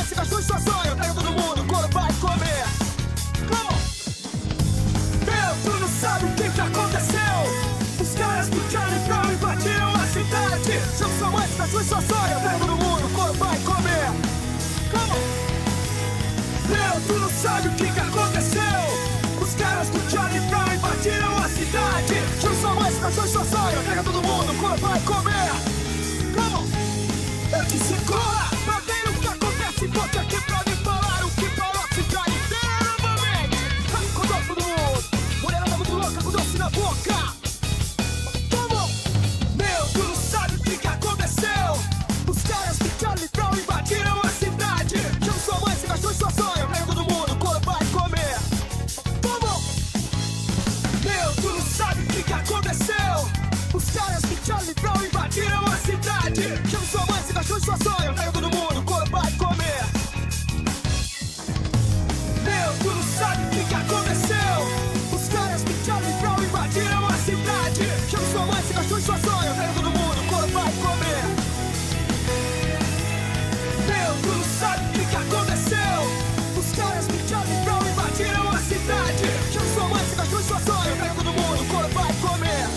se gastou em sua sonho. Pega todo mundo, quando vai comer. Meu, tu não sabe o que aconteceu. Os caras do Charlie Brown invadiram a cidade. Chama sua mãe, se gastou em sua sonho. Pega todo mundo, quando vai comer. Meu, tu não sabe o que aconteceu. Os caras do Charlie Brown invadiram a cidade. Chama sua mãe, se gastou em sua sonho. Pega todo mundo, quando vai comer. Eu disse corra, pra ver o que acontece. Volte aqui pra me falar o que falou a cidade inteira novamente. Acordou todo mundo, mulherada muito louca com doce na boca. Meu, tu não sabe o que aconteceu. Os caras do Charlie Brown invadiram a cidade. Chama sua mãe, se gastou em sua sonho. Pega todo mundo, quando vai comer. Meu, tu não sabe o que aconteceu. Os caras do Charlie Brown invadiram a cidade. Chama sua mãe, se gastou em sua sonho. Pega todo mundo, quando vai comer. Meu, tu não sabe o que aconteceu. Os caras do Charlie Brown invadiram a cidade. Chama sua mãe, se gastou em sua sonho. Pega todo mundo, quando vai comer. Meu, tu não sabe o que aconteceu. Os caras do Charlie Brown invadiram a cidade. Chama sua mãe, se gastou em sua sonho. Pega todo mundo, quando vai comer.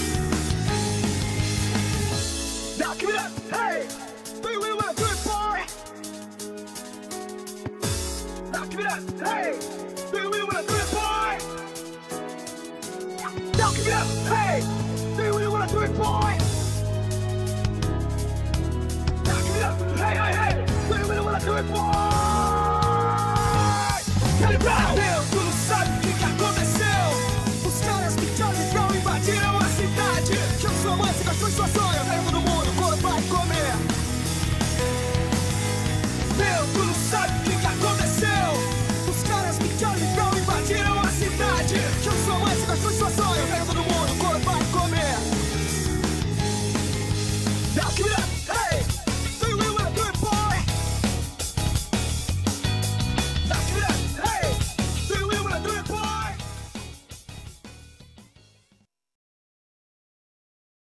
Now give it up, hey! Do you really wanna do it, boy? Now give it up, hey! Do you really wanna do it, boy? Now give it up, hey! Do you really wanna do it, boy? Now give it up, hey, hey, hey! Do you really wanna do it, boy? Charlie Brown! Meu, tu não sabe o que aconteceu. Os caras do Charlie Brown invadiram a cidade. Chama sua mãe, se gastou em sua sonho. Pega todo mundo, quando vai comer. Meu, tu não sabe o que aconteceu. Os caras do Charlie Brown invadiram a cidade. Chama sua mãe, se gastou em sua sonho. Pega todo mundo, quando vai comer. Now give